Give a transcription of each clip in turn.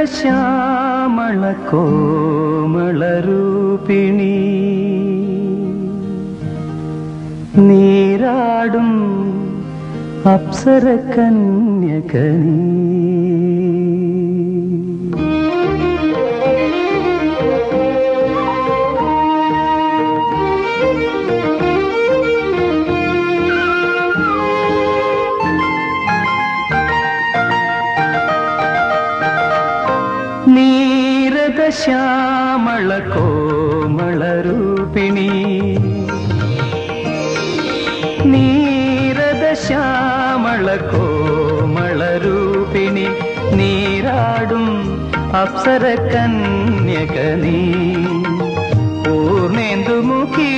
ശ്യാമള കോമളരൂപിണി നീരാടും അപ്സര കന്യകനീ ശ്യാമള കോമളരൂപിണി നീരദ ശ്യാമള കോമളരൂപിണി നീരാടും അപ്സര കന്യകനീ പൂർണേന്ദുമുഖി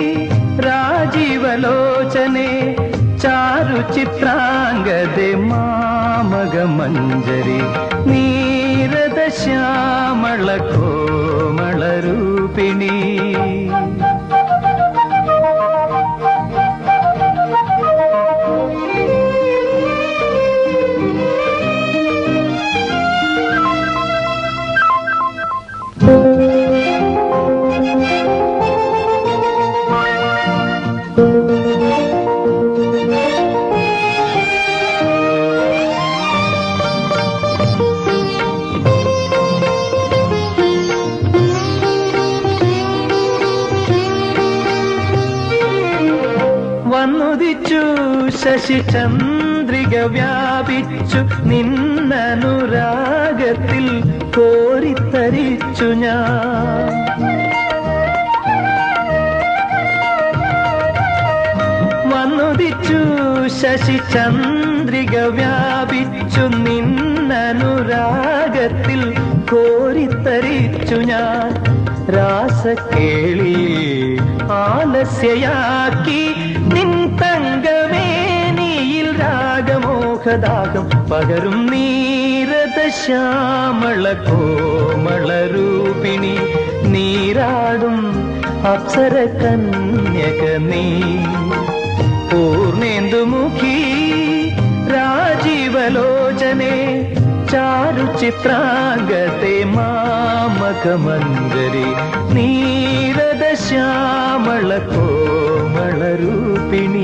രാജീവലോചനെ ചാരു ചിത്രാംഗദേ മാമക മഞ്ജരി നീരദ ശ്യാമള കോമളരൂപിണി വന്നുദിച്ചു ശശിചന്ദ്രിക വ്യാപിച്ചു നിന്നനുരാഗത്തിൽ കോരിത്തരിച്ചു ഞാൻ വന്നുദിച്ചു ശശിചന്ദ്രിക വ്യാപിച്ചു നിന്നനുരാഗത്തിൽ കോരിത്തരിച്ചു ഞാൻ രാസക്കേളി ആലസ്യയാക്കി നിൻ തങ്കവേനിയിൽ രാഗമോഹദാഹം പകരും നീരദ ശ്യാമള കോമളരൂപിണി നീരാടും അപ്സര കന്യകനീ പൂർണേന്ദുമുഖി രാജീവലോചനെ ചാരു ചിത്രാംഗദേ മാമക മഞ്ജരി നീരദ ശ്യാമള കോമളരൂപിണി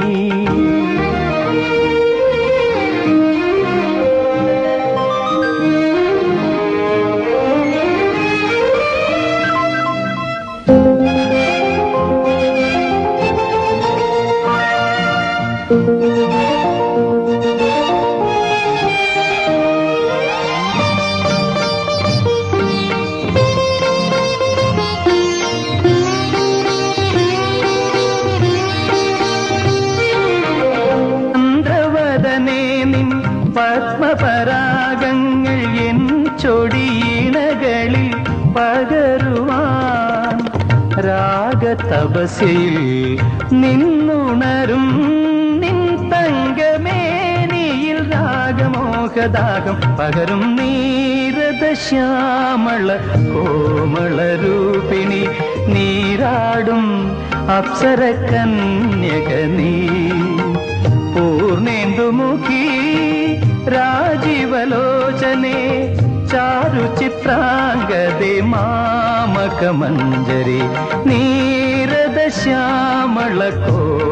പത്മപരാഗങ്ങൾ എൻ ചൊടിയിണകളിൽ പകരുവാൻ രാഗതപസ്യയിൽ നിന്നുണരും നിൻ തങ്കമേനിയിൽ രാഗമോഹദാഹം പകരും നീരദ ശ്യാമള കോമളരൂപിണി നീരാടും അപ്സര കന്യകനീ പൂർണേന്ദുമുഖി രാജീവലോചനെ ചാരു ചിത്രാംഗദേ മാമക മഞ്ജരി നീരദ ശ്യാമള